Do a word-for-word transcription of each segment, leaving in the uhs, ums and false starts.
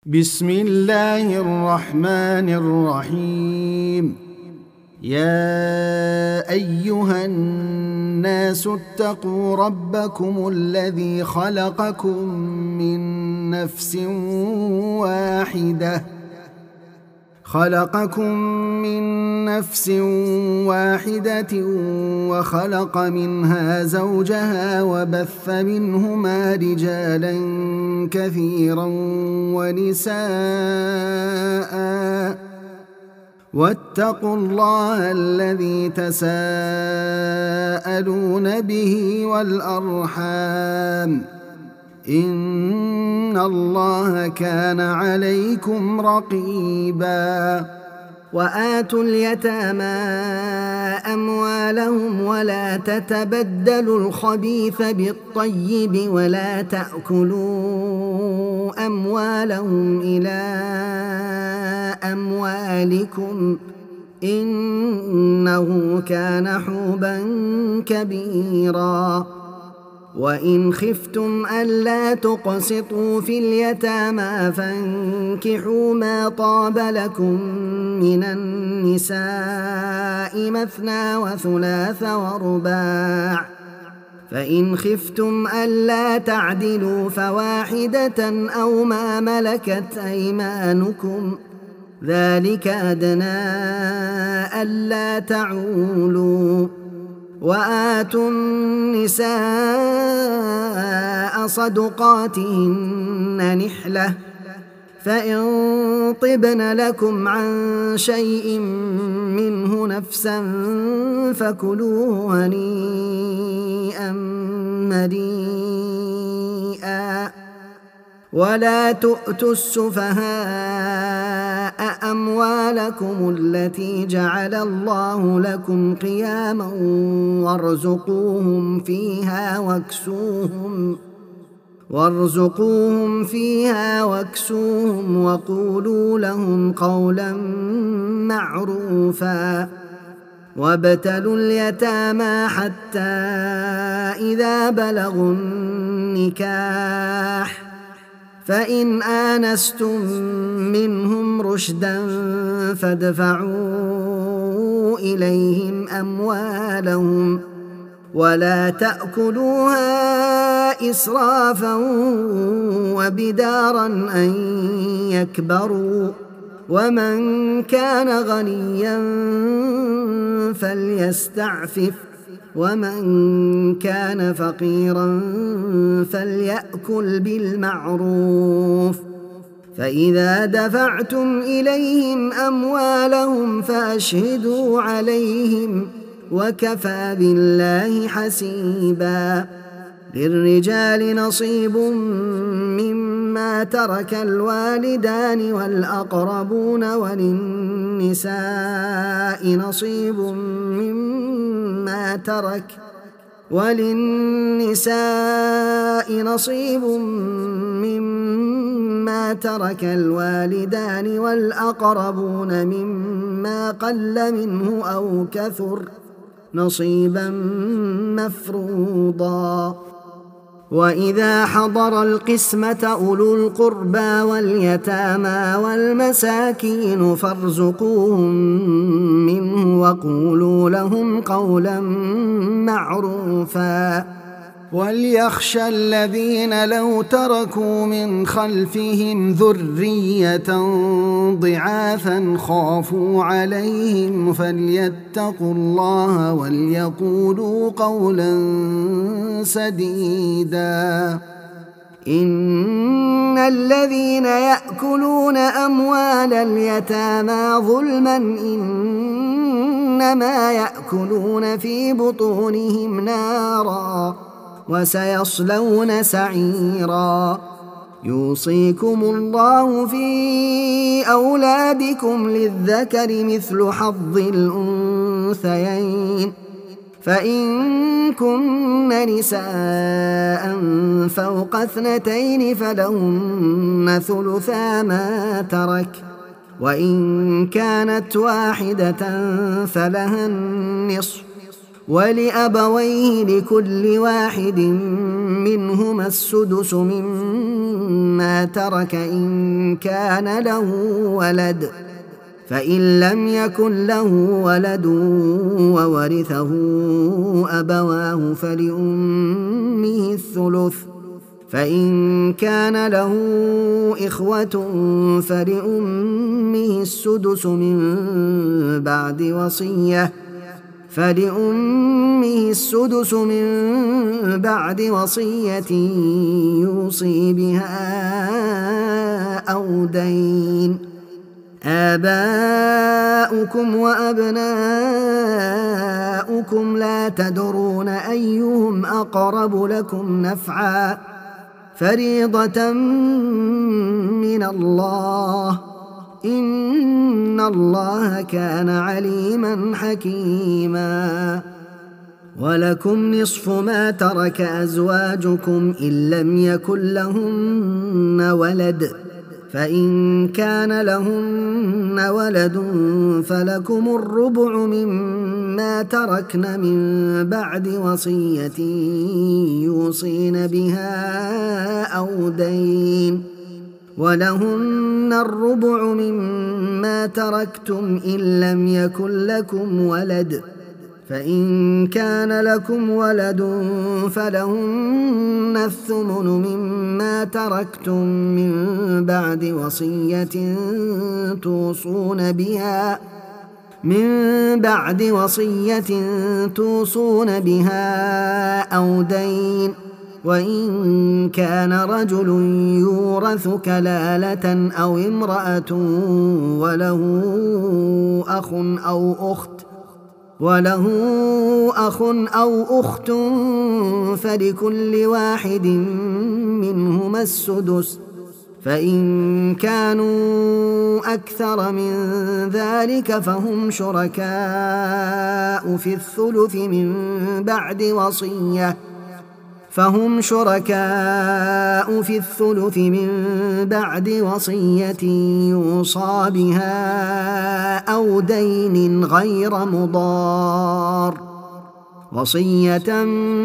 بسم الله الرحمن الرحيم. يا أيها الناس اتقوا ربكم الذي خلقكم من نفس واحدة خلقكم من نفس واحدة وخلق منها زوجها وبث منهما رجالا كثيرا ونساء واتقوا الله الذي تساءلون به والأرحام إن الله كان عليكم رقيبا. وآتوا اليتامى أموالهم ولا تتبدلوا الخبيث بالطيب ولا تأكلوا أموالهم إلى أموالكم إنه كان حوبا كبيرا. وإن خفتم ألا تقسطوا في اليتامى فانكحوا ما طاب لكم من النساء مثنى وثلاث ورباع، فإن خفتم ألا تعدلوا فواحدة أو ما ملكت أيمانكم ذلك أدنى ألا تعولوا. وآتوا النساء صدقاتهن نحلة فإن طبن لكم عن شيء منه نفسا فكلوه هنيئا مريئا. ولا تؤتوا السفهاء أموالكم التي جعل الله لكم قياما وارزقوهم فيها واكسوهم وارزقوهم فيها واكسوهم وقولوا لهم قولا معروفا. وابتلوا اليتامى حتى إذا بلغوا النكاح فإن آنستم منهم رشدا فادفعوا إليهم أموالهم ولا تأكلوها إسرافا وبدارا أن يكبروا. ومن كان غنيا فليستعفف ومن كان فقيرا فليأكل بالمعروف. فإذا دفعتم إليهم أموالهم فأشهدوا عليهم وكفى بالله حسيبا. للرجال نصيب مما ترك الوالدان والأقربون وللنساء نصيب مما ترك وللنساء نصيب مما ترك الوالدان والأقربون مما قل منه أو كثر نصيبا مفروضا. وإذا حضر القسمة أولو القربى واليتامى والمساكين فارزقوهم منه وقولوا لهم قولا معروفا. وليخشى الذين لو تركوا من خلفهم ذرية ضعافا خافوا عليهم فليتقوا الله وليقولوا قولا سديدا. إن الذين يأكلون أموال اليتامى ظلما إنما يأكلون في بطونهم نارا وسيصلون سعيرا. يوصيكم الله في أولادكم للذكر مثل حظ الأنثيين فإن كن نساء فوق اثنتين فلهن ثلثا ما ترك وإن كانت واحدة فلها النصف ولأبويه لكل واحد منهما السدس مما مما ترك إن كان له ولد، فإن لم يكن له ولد وورثه أبواه فلأمه الثلث، فإن كان له إخوة فلأمه السدس من بعد وصية فلأمه السدس من بعد وصية يوصي بها أو دين. آباؤكم وأبناؤكم لا تدرون أيهم أقرب لكم نفعا، فريضة من الله، إن الله كان عليما حكيما. ولكم نصف ما ترك أزواجكم إن لم يكن لهن ولد، فإن كان لهن ولد فلكم الربع مما تركن من بعد وصية يوصين بها أو دين، ولهن الربع مما تركتم إن لم يكن لكم ولد، فإن كان لكم ولد فلهن الثمن مما تركتم من بعد وصية توصون بها من بعد وصية توصون بها أو دين. وإن كان رجل يورث كلالة أو امرأة وله أخ أو أخت وله أخ أو أخت فلكل واحد منهما السدس، فإن كانوا أكثر من ذلك فهم شركاء في الثلث من بعد وصية فهم شركاء في الثلث من بعد وصية يوصى بها أو دين غير مضار، وصية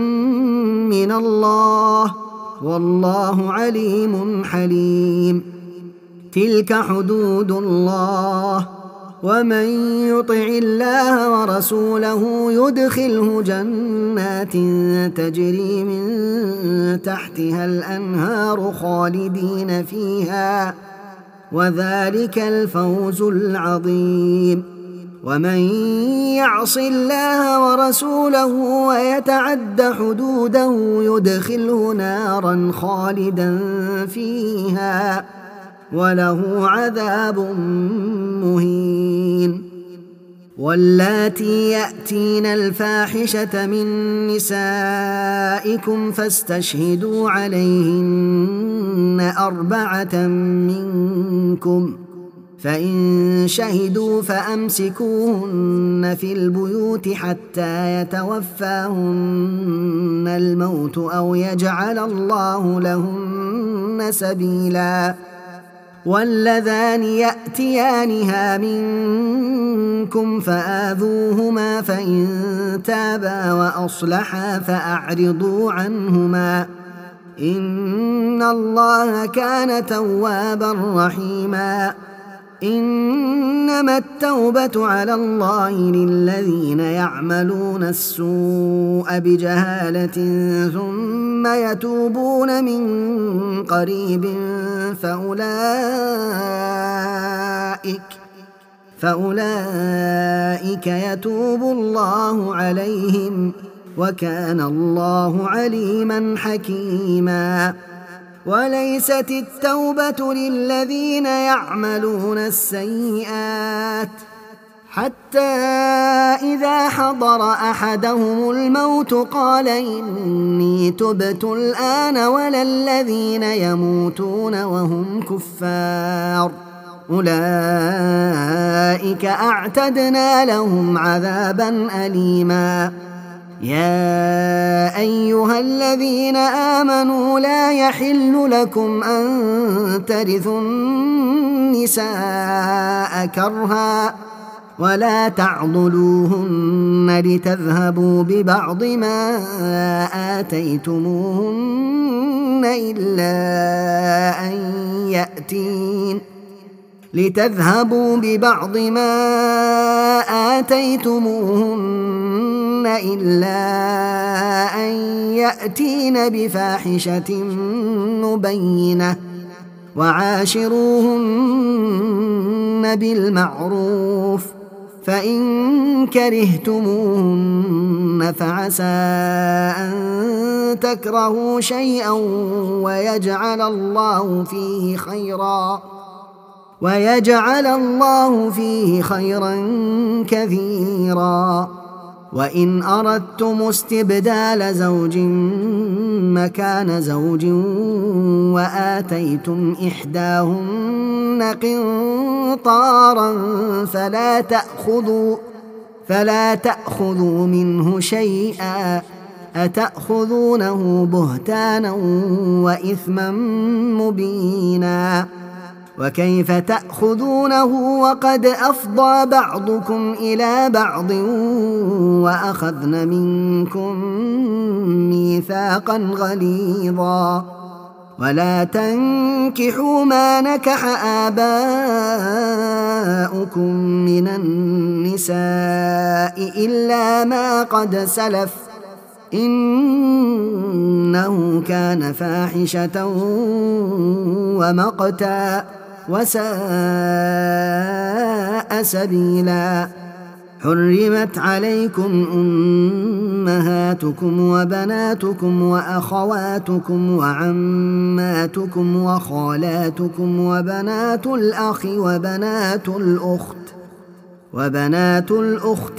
من الله، والله عليم حليم. تلك حدود الله، ومن يطع الله ورسوله يدخله جنات تجري من تحتها الأنهار خالدين فيها، وذلك الفوز العظيم. ومن يعص الله ورسوله ويتعد حدوده يدخله نارا خالدا فيها وله عذاب مهين. واللاتي يأتين الفاحشة من نسائكم فاستشهدوا عليهن أربعة منكم، فإن شهدوا فأمسكوهن في البيوت حتى يتوفاهن الموت أو يجعل الله لهن سبيلا. واللذان يأتيانها منكم فآذوهما، فإن تابا وأصلحا فأعرضوا عنهما، إن الله كان توابا رحيما. إنما التوبة على الله للذين يعملون السوء بجهالة ثم يتوبون من قريب فأولئك فأولئك يتوب الله عليهم، وكان الله عليما حكيما. وليست التوبة للذين يعملون السيئات حتى إذا حضر أحدهم الموت قال إني تبت الآن، ولا الذين يموتون وهم كفار، أولئك أعتدنا لهم عذابا أليما. يا أيها الذين آمنوا لا يحل لكم أن ترثوا النساء كرها ولا تعضلوهن لتذهبوا ببعض ما آتيتموهن إلا أن يأتين لتذهبوا ببعض ما آتيتموهن إلا أن يأتين بفاحشة مبينة وعاشروهن بالمعروف فإن كرهتموهن فعسى أن تكرهوا شيئا ويجعل الله فيه خيرا ويجعل الله فيه خيرا كثيرا. وإن أردتم استبدال زوج مكان زوج وآتيتم إحداهن قنطارا فلا تأخذوا فلا تأخذوا منه شيئا أتأخذونه بهتانا وإثما مبينا. وكيف تأخذونه وقد أفضى بعضكم إلى بعض وأخذن منكم ميثاقا غليظا. ولا تنكحوا ما نكح آباؤكم من النساء إلا ما قد سلف إنه كان فاحشة ومقتا وساء سبيلا. حرمت عليكم أمهاتكم وبناتكم وأخواتكم وعماتكم وخالاتكم وبنات الأخ وبنات الأخت وبنات الأخت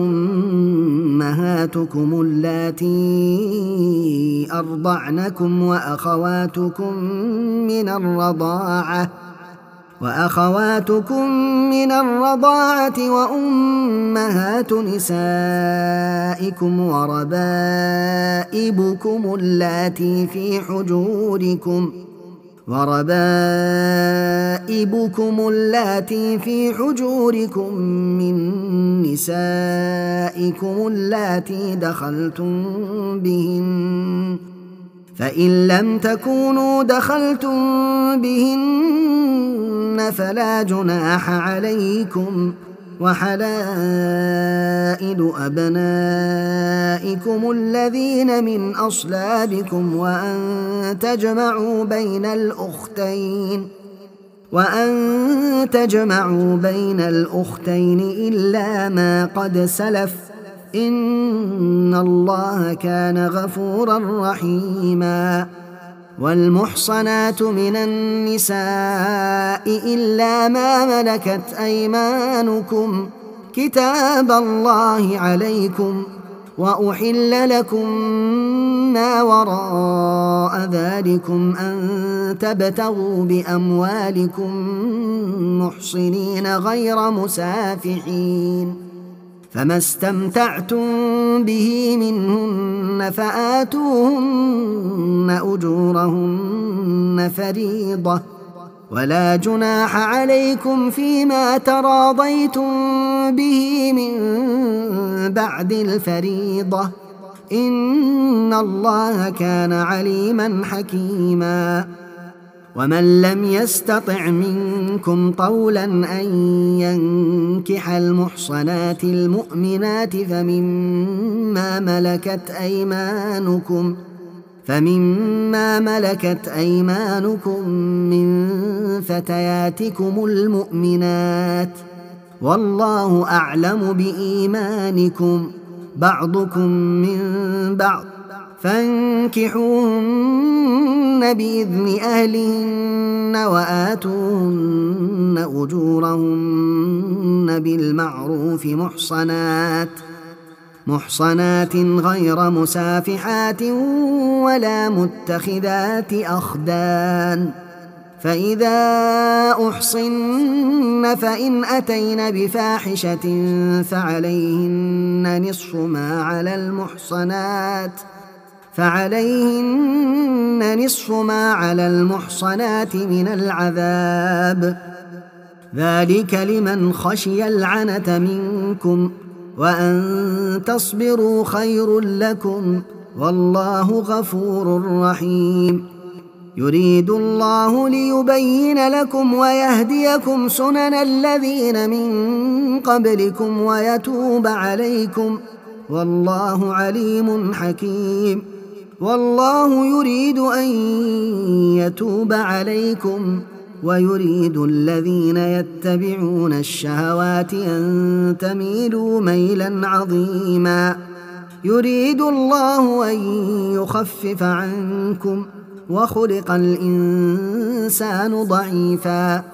وأمهاتكم اللاتي أرضعنكم وأخواتكم من الرضاعة وأخواتكم من الرضاعة وأمهات نسائكم وربائبكم اللاتي في حجوركم وربائبكم اللاتي في حجوركم من نسائكم اللاتي دخلتم بهن فإن لم تكونوا دخلتم بهن فلا جناح عليكم. وحلائل أبنائكم الذين من أصلابكم وأن تجمعوا بين الأختين وأن تجمعوا بين الأختين إلا ما قد سلف إن الله كان غفورا رحيما. والمحصنات من النساء إلا ما ملكت أيمانكم كتاب الله عليكم وأحل لكم ما وراء ذلكم أن تبتغوا بأموالكم محصنين غير مسافحين فما استمتعتم به منهن فآتوهن أجورهن فريضة ولا جناح عليكم فيما تراضيتم به من بعد الفريضة إن الله كان عليما حكيما. ومن لم يستطع منكم طولا أن ينكح المحصنات المؤمنات فمما ملكت أيمانكم فمما ملكت أيمانكم من فتياتكم المؤمنات والله أعلم بإيمانكم بعضكم من بعض فانكحوهن بإذن أهلهن وآتوهن أجورهن بالمعروف محصنات محصنات غير مسافحات ولا متخذات أخدان فإذا أحصن فإن أتين بفاحشة فعليهن نصف ما على المحصنات فعليهن نصف ما على المحصنات من العذاب ذلك لمن خشي العنة منكم، وأن تصبروا خير لكم، والله غفور رحيم. يريد الله ليبين لكم ويهديكم سنن الذين من قبلكم ويتوب عليكم، والله عليم حكيم. والله يريد أن يتوب عليكم، ويريد الذين يتبعون الشهوات أن تميلوا ميلا عظيما. يريد الله أن يخفف عنكم، وخلق الإنسان ضعيفا.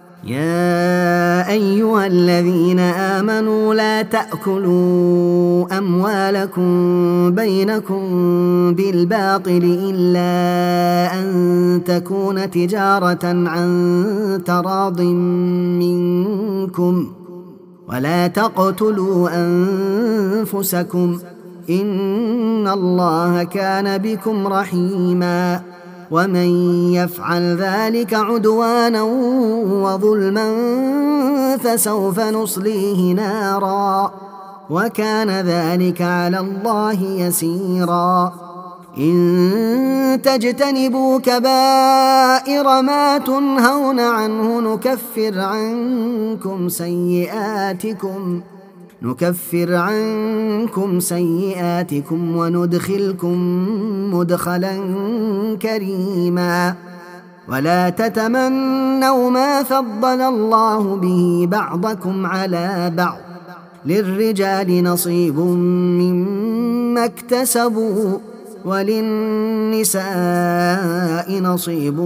يا أيها الذين آمنوا لا تأكلوا أموالكم بينكم بالباطل إلا أن تكون تجارة عن تراض منكم، ولا تقتلوا أنفسكم، إن الله كان بكم رحيما. ومن يفعل ذلك عدوانا وظلما فسوف نصليه نارا، وكان ذلك على الله يسيرا. إن تجتنبوا كبائر ما تنهون عنه نكفر عنكم سيئاتكم نكفر عنكم سيئاتكم وندخلكم مدخلا كريما. ولا تتمنوا ما فضل الله به بعضكم على بعض، للرجال نصيب مما اكتسبوا، وللنساء نصيب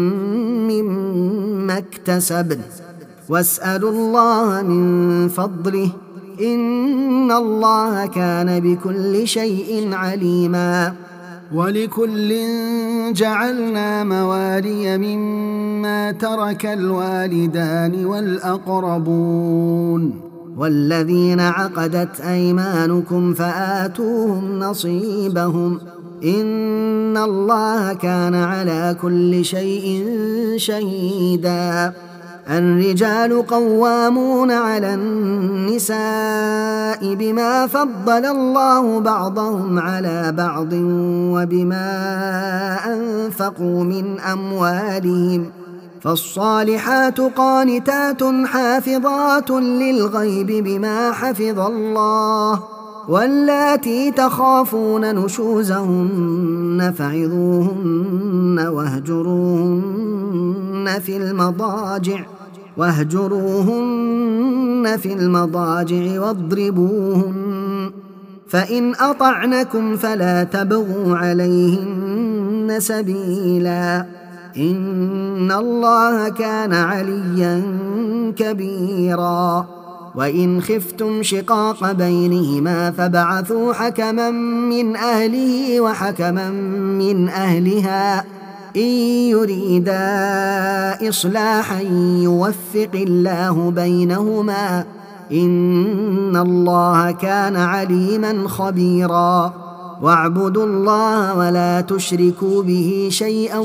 مما اكتسبن، واسألوا الله من فضله، إن الله كان بكل شيء عليما. ولكل جعلنا موالي مما ترك الوالدان والأقربون، والذين عقدت أيمانكم فآتوهم نصيبهم، إن الله كان على كل شيء شهيدا. الرجال قوامون على النساء بما فضل الله بعضهم على بعض وبما أنفقوا من أموالهم، فالصالحات قانتات حافظات للغيب بما حفظ الله، واللاتي تخافون نشوزهن فعظوهن واهجروهن في المضاجع واهجروهن في المضاجع واضربوهن، فإن أطعنكم فلا تبغوا عليهن سبيلا، إن الله كان عليا كبيرا. وإن خفتم شقاق بينهما فابعثوا حكما من أهله وحكما من أهلها، إن يريدا إصلاحا يوفق الله بينهما، إن الله كان عليما خبيرا. واعبدوا الله ولا تشركوا به شيئا،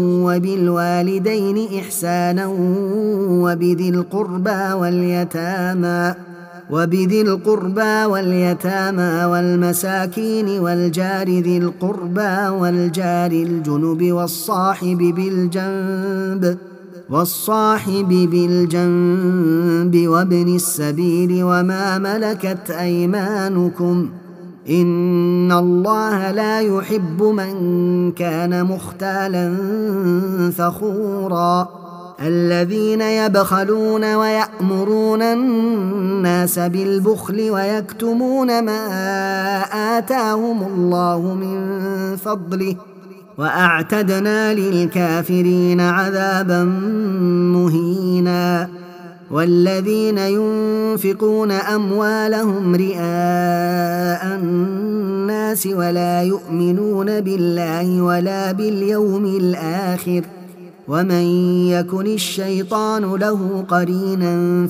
وبالوالدين إحسانا، وبذي القربى واليتامى وبذي القربى واليتامى والمساكين والجار ذي القربى والجار الجنب والصاحب بالجنب والصاحب بالجنب وابن السبيل وما ملكت أيمانكم، إن الله لا يحب من كان مختالا فخورا. الذين يبخلون ويأمرون الناس بالبخل ويكتمون ما آتاهم الله من فضله، وأعتدنا للكافرين عذابا مهينا. والذين ينفقون أموالهم رئاء الناس ولا يؤمنون بالله ولا باليوم الآخر، ومن يكن الشيطان له قرينا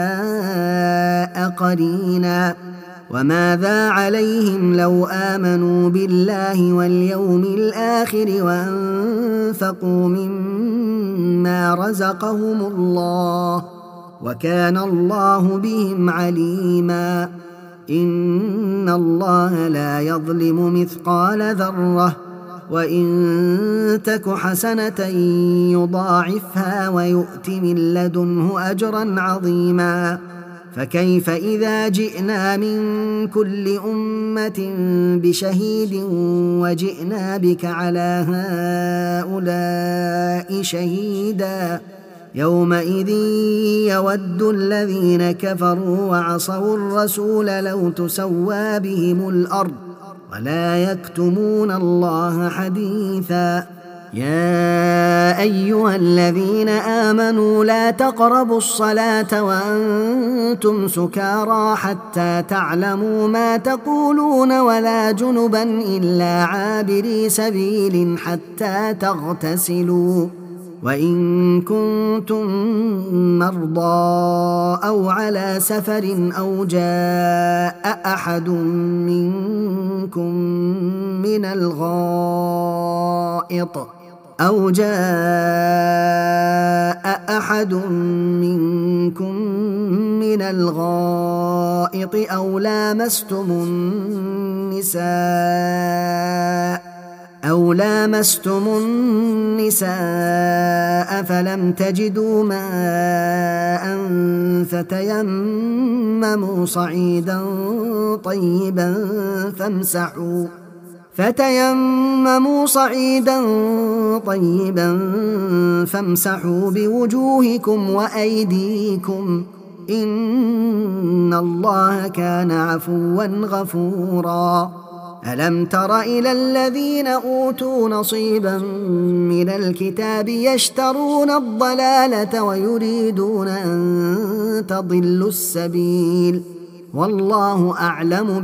فساء قرينا. وماذا عليهم لو آمنوا بالله واليوم الآخر وأنفقوا مما رزقهم الله، وكان الله بهم عليما إن الله لا يظلم مثقال ذرة وإن تك حسنة يضاعفها ويؤت من لدنه أجرا عظيما فكيف إذا جئنا من كل أمة بشهيد وجئنا بك على هؤلاء شهيدا يومئذ يود الذين كفروا وعصوا الرسول لو تسوى بهم الأرض ولا يكتمون الله حديثا يا أيها الذين آمنوا لا تقربوا الصلاة وأنتم سكارى حتى تعلموا ما تقولون ولا جنبا إلا عابري سبيل حتى تغتسلوا وإن كنتم مرضى أو على سفر أو جاء أحد منكم من الغائط أو جاء أحد منكم من الغائط أو لامستم النساء أو لامستم النساء فلم تجدوا ماء فتيمموا صعيدا طيبا فامسحوا فتيمموا صعيدا طيبا فامسحوا بوجوهكم وأيديكم إن الله كان عفوا غفورا ألم تر إلى الذين أوتوا نصيبا من الكتاب يشترون الضلالة ويريدون أن تضلوا السبيل والله أعلم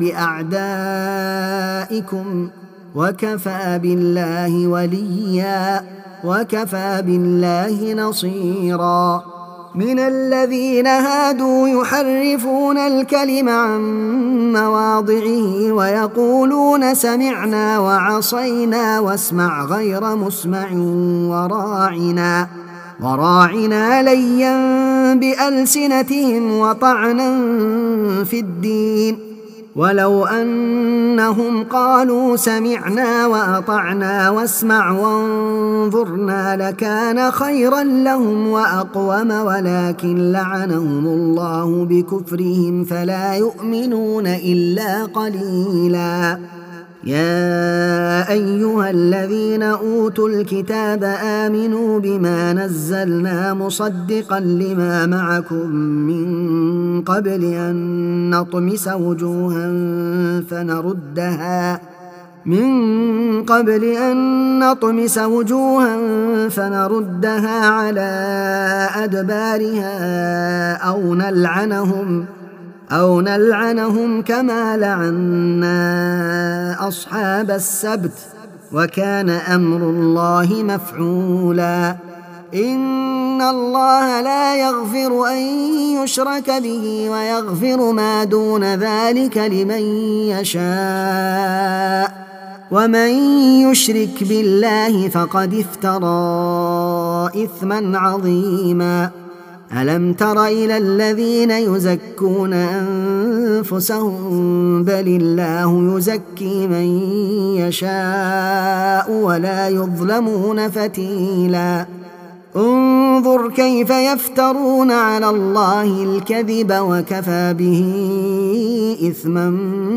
بأعدائكم وكفى بالله وليا وكفى بالله نصيرا من الذين هادوا يحرفون الكلم عن مواضعه ويقولون سمعنا وعصينا واسمع غير مسمع وراعنا وراعنا ليا بألسنتهم وطعنا في الدين ولو أنهم قالوا سمعنا وأطعنا واسمع وانظرنا لكان خيرا لهم وأقوم ولكن لعنهم الله بكفرهم فلا يؤمنون إلا قليلا يا أيها الذين أوتوا الكتاب آمنوا بما نزلنا مصدقا لما معكم من قبل أن نطمس وجوها فنردها من قبل أن نطمس وجوها فنردها على أدبارها أو نلعنهم أو نلعنهم كما لعنا أصحاب السبت وكان أمر الله مفعولا إن الله لا يغفر أن يشرك به ويغفر ما دون ذلك لمن يشاء ومن يشرك بالله فقد افترى إثما عظيما ألم تر إلى الذين يزكون أنفسهم بل الله يزكي من يشاء ولا يظلمون فتيلا انظر كيف يفترون على الله الكذب وكفى به إثما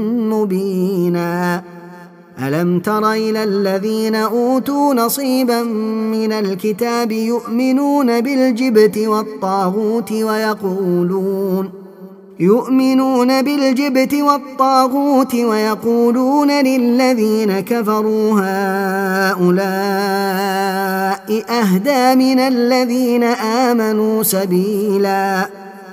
مبينا ألم تر إلى الذين أوتوا نصيبا من الكتاب يؤمنون بالجبت والطاغوت ويقولون يؤمنون بالجبت والطاغوت ويقولون للذين كفروا هؤلاء أهدى من الذين آمنوا سبيلا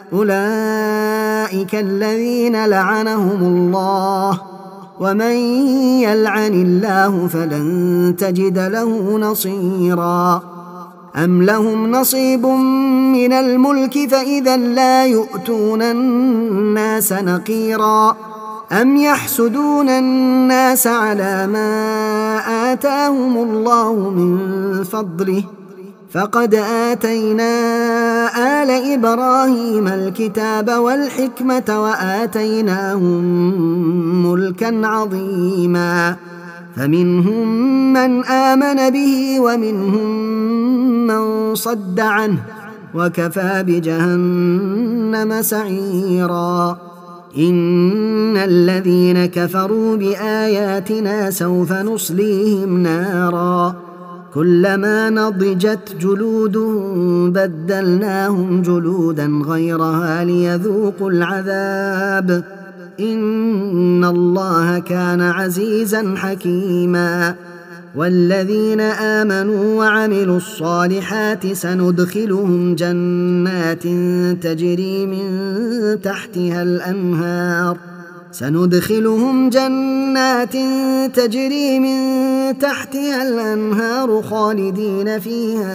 أولئك الذين لعنهم الله ومن يلعن الله فلن تجد له نصيرا أم لهم نصيب من الملك فإذا لا يؤتون الناس نقيرا أم يحسدون الناس على ما آتاهم الله من فضله فقد آتينا آل آل إبراهيم الكتاب والحكمة وآتيناهم ملكا عظيما فمنهم من آمن به ومنهم من صد عنه وكفى بجهنم سعيرا إن الذين كفروا بآياتنا سوف نصليهم نارا كلما نضجت جلودهم بدلناهم جلودا غيرها ليذوقوا العذاب إن الله كان عزيزا حكيما والذين آمنوا وعملوا الصالحات سندخلهم جنات تجري من تحتها الأنهار سندخلهم جنات تجري من تحتها الأنهار خالدين فيها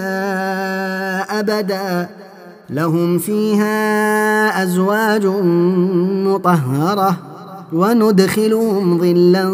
أبدا لهم فيها أزواج مطهرة وندخلهم ظلا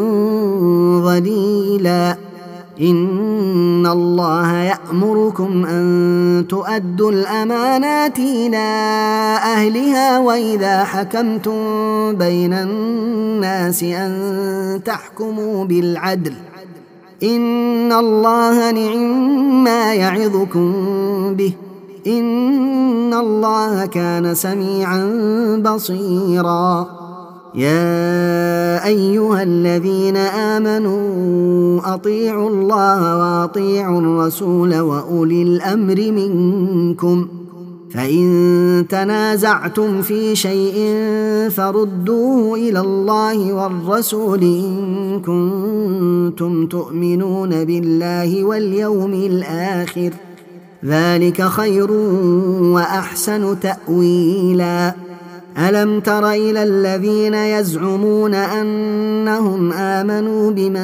ظليلا إن الله يأمركم أن تؤدوا الأمانات إلى أهلها وإذا حكمتم بين الناس أن تحكموا بالعدل إن الله نعم ما يعظكم به إن الله كان سميعا بصيرا يا أيها الذين آمنوا أطيعوا الله وأطيعوا الرسول وأولي الأمر منكم فإن تنازعتم في شيء فردوه إلى الله والرسول إن كنتم تؤمنون بالله واليوم الآخر ذلك خير وأحسن تأويلا ألم تر إلى الذين يزعمون أنهم آمنوا بما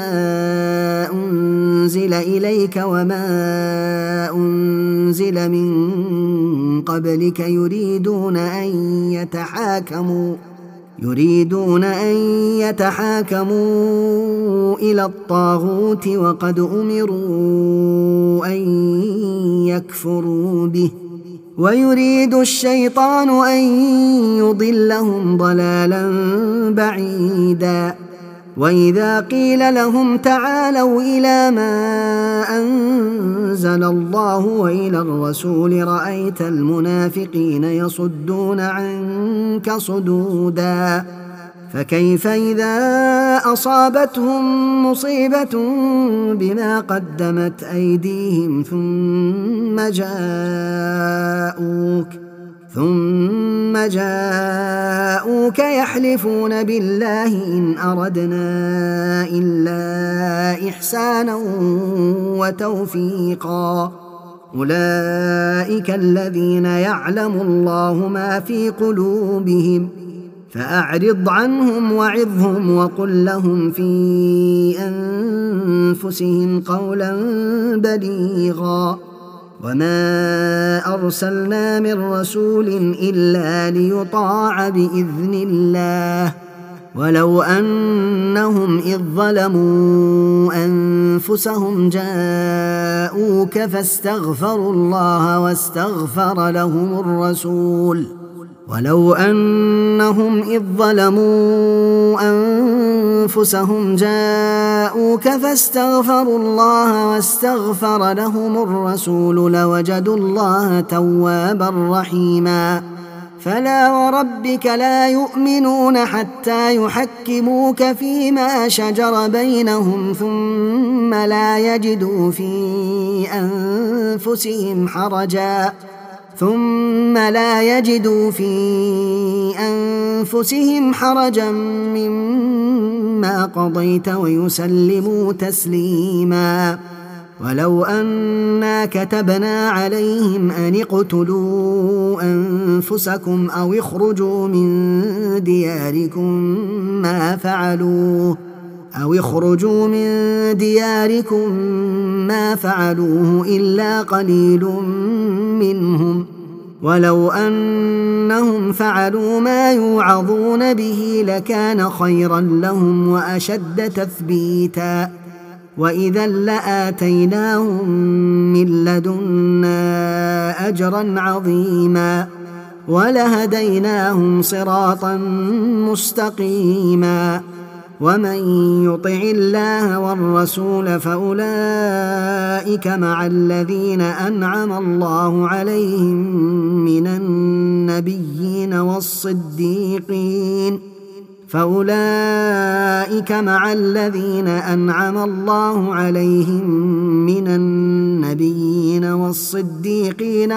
أنزل إليك وما أنزل من قبلك يريدون أن يتحاكموا يريدون أن يتحاكموا إلى الطاغوت وقد أمروا أن يكفروا به ويريد الشيطان أن يضلهم ضلالا بعيدا وإذا قيل لهم تعالوا إلى ما أنزل الله وإلى الرسول رأيت المنافقين يصدون عنك صدودا فكيف إذا أصابتهم مصيبة بما قدمت أيديهم ثم جاءوك ثم جاءوك يحلفون بالله إن أردنا إلا إحسانا وتوفيقا أولئك الذين يعلم الله ما في قلوبهم فأعرض عنهم وعظهم وقل لهم في أنفسهم قولا بليغا وما أرسلنا من رسول إلا ليطاع بإذن الله ولو أنهم إذ ظلموا أنفسهم جاءوك فاستغفروا الله واستغفر لهم الرسول ولو أنهم إذ ظلموا أنفسهم جاءوك فاستغفروا الله واستغفر لهم الرسول لوجدوا الله توابا رحيما فلا وربك لا يؤمنون حتى يحكموك فيما شجر بينهم ثم لا يجدوا في أنفسهم حرجا ثم لا يجدوا في أنفسهم حرجا مما قضيت ويسلموا تسليما ولو أنا كتبنا عليهم أن اقتلوا أنفسكم أو اخرجوا من دياركم ما فعلوه أو اخرجوا من دياركم ما فعلوه إلا قليل منهم ولو أنهم فعلوا ما يوعظون به لكان خيرا لهم وأشد تثبيتا وإذا لآتيناهم من لدنا أجرا عظيما ولهديناهم صراطا مستقيما. ومن يطع الله والرسول فأولئك مع الذين أنعم الله عليهم من النبيين والصديقين فأولئك مع الذين أنعم الله عليهم من النبيين والصديقين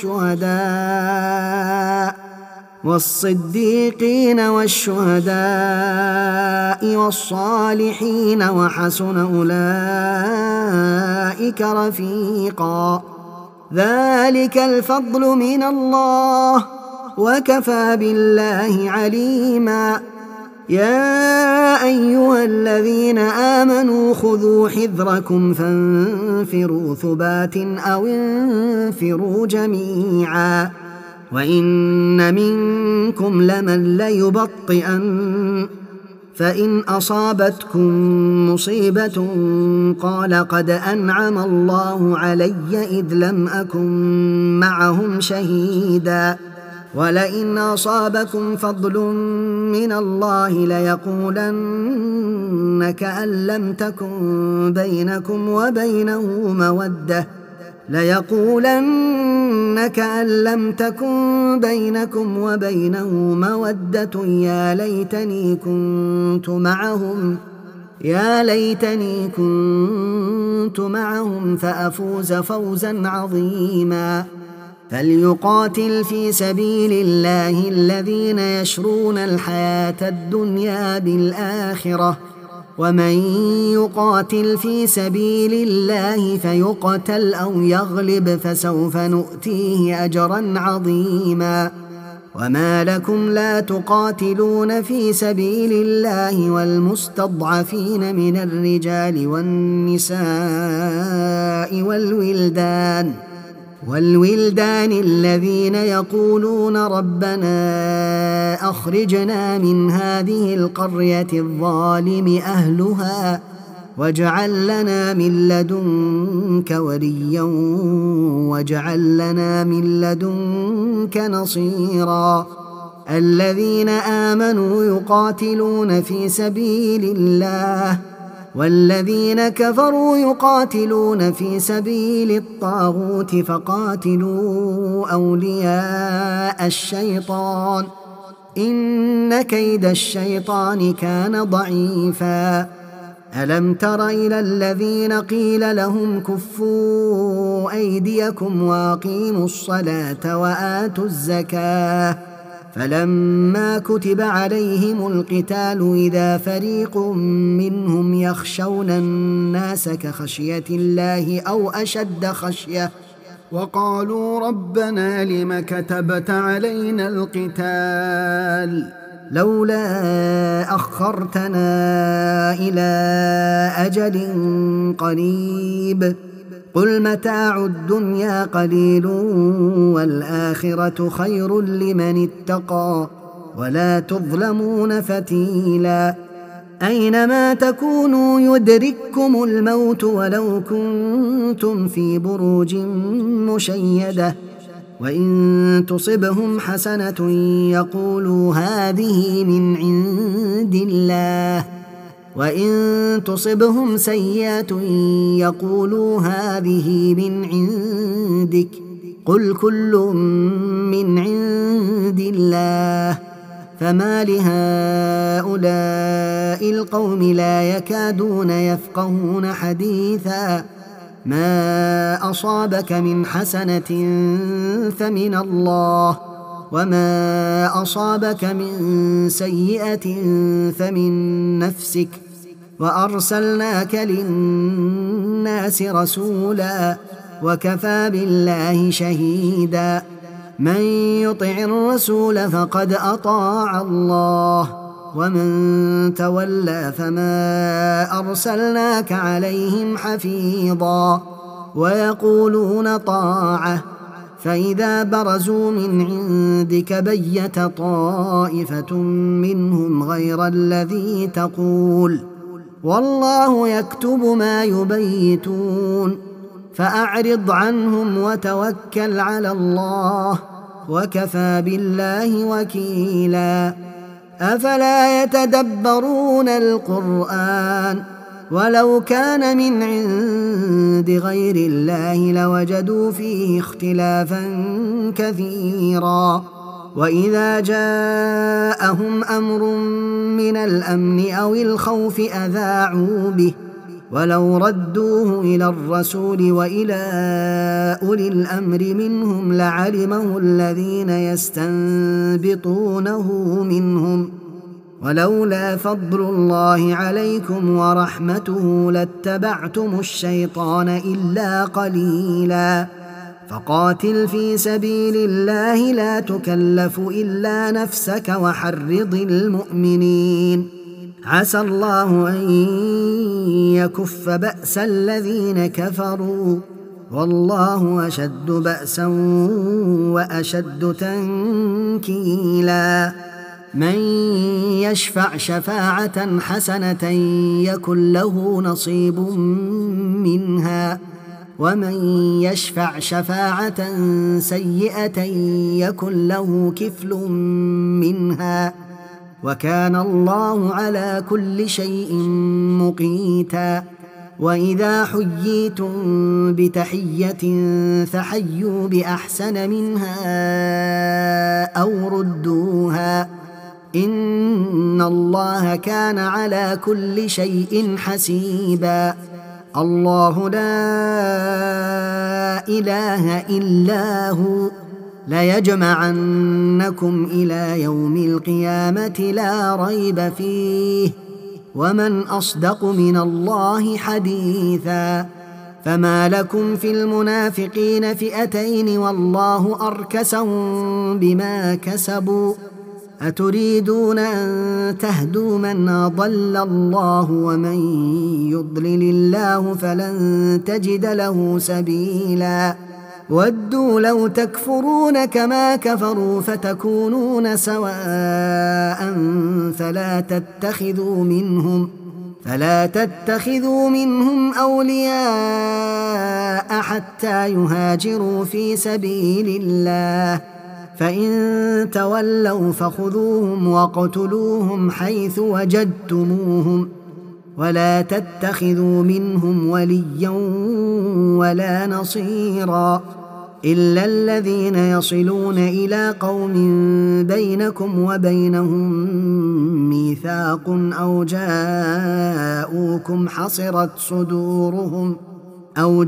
والشهداء والصديقين والشهداء والصالحين وحسن أولئك رفيقا. ذلك الفضل من الله وكفى بالله عليما. يا أيها الذين آمنوا خذوا حذركم فانفروا ثبات أو انفروا جميعا وإن منكم لمن ليبطئن فإن أصابتكم مصيبة قال قد أنعم الله علي إذ لم أكن معهم شهيدا ولئن أصابكم فضل من الله ليقولن كأن لم تكن بينكم وبينه مودة ليقولن كأن لم تكن بينكم وبينه مودة يا ليتني كنت معهم يا ليتني كنت معهم فأفوز فوزا عظيما. فليقاتل في سبيل الله الذين يشرون الحياة الدنيا بالآخرة ومن يقاتل في سبيل الله فيقتل أو يغلب فسوف نؤتيه أجرا عظيما. وما لكم لا تقاتلون في سبيل الله والمستضعفين من الرجال والنساء والولدان والولدان الذين يقولون ربنا أخرجنا من هذه القرية الظالم أهلها واجعل لنا من لدنك وليا واجعل لنا من لدنك نصيرا. الذين آمنوا يقاتلون في سبيل الله والذين كفروا يقاتلون في سبيل الطاغوت فقاتلوا أولياء الشيطان إن كيد الشيطان كان ضعيفا. ألم تر إلى الذين قيل لهم كفوا أيديكم وأقيموا الصلاة وآتوا الزكاة فلما كتب عليهم القتال إذا فريق منهم يخشون الناس كخشية الله أو أشد خشية وقالوا ربنا لم كتبت علينا القتال لولا أخرتنا إلى أجل قريب قل متاع الدنيا قليل والآخرة خير لمن اتقى ولا تظلمون فتيلا. أينما تكونوا يدرككم الموت ولو كنتم في بروج مشيدة وإن تصبهم حسنة يقولوا هذه من عند الله وإن تصبهم سيئة يقولوا هذه من عندك قل كل من عند الله فما لهؤلاء القوم لا يكادون يفقهون حديثا. ما أصابك من حسنة فمن الله وما أصابك من سيئة فمن نفسك وأرسلناك للناس رسولا وكفى بالله شهيدا. من يطع الرسول فقد أطاع الله ومن تولى فما أرسلناك عليهم حفيظا. ويقولون طاعة فإذا برزوا من عندك بيت طائفة منهم غير الذي تقول والله يكتب ما يبيتون فأعرض عنهم وتوكل على الله وكفى بالله وكيلا. أفلا يتدبرون القرآن ولو كان من عند غير الله لوجدوا فيه اختلافا كثيرا. وإذا جاءهم أمر من الأمن أو الخوف أذاعوا به ولو ردوه إلى الرسول وإلى أولي الأمر منهم لعلمه الذين يستنبطونه منهم ولولا فضل الله عليكم ورحمته لاتبعتم الشيطان إلا قليلا. فقاتل في سبيل الله لا تكلف إلا نفسك وحرض المؤمنين عسى الله أن يكف بأس الذين كفروا والله أشد بأسا وأشد تنكيلا. من يشفع شفاعة حسنة يكن له نصيب منها ومن يشفع شفاعة سيئة يكن له كفل منها وكان الله على كل شيء مقيتا. وإذا حييتم بتحية فحيوا بأحسن منها أو ردوها إن الله كان على كل شيء حسيبا. الله لا إله إلا هو ليجمعنكم إلى يوم القيامة لا ريب فيه ومن أصدق من الله حديثا. فما لكم في المنافقين فئتين والله أركسهم بما كسبوا أتريدون أن تهدوا من أضل الله ومن يضلل الله فلن تجد له سبيلا. ودوا لو تكفرون كما كفروا فتكونون سواء فلا تتخذوا منهم فلا تتخذوا منهم أولياء حتى يهاجروا في سبيل الله فإن تولوا فخذوهم واقتلوهم حيث وجدتموهم ولا تتخذوا منهم وليا ولا نصيرا إلا الذين يصلون إلى قوم بينكم وبينهم ميثاق أو جاءوكم حصرت صدورهم أو